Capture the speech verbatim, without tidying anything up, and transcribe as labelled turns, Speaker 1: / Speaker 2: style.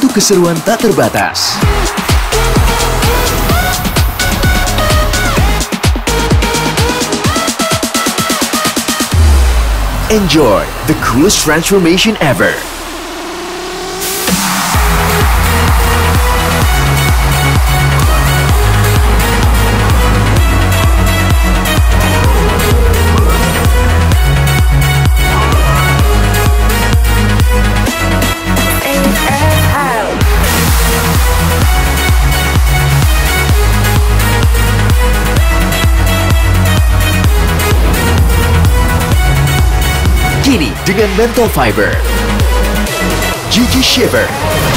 Speaker 1: untuk keseruan tak terbatas. Enjoy the coolest transformation ever. Kini dengan Mental Fiber, Gigi Shiver,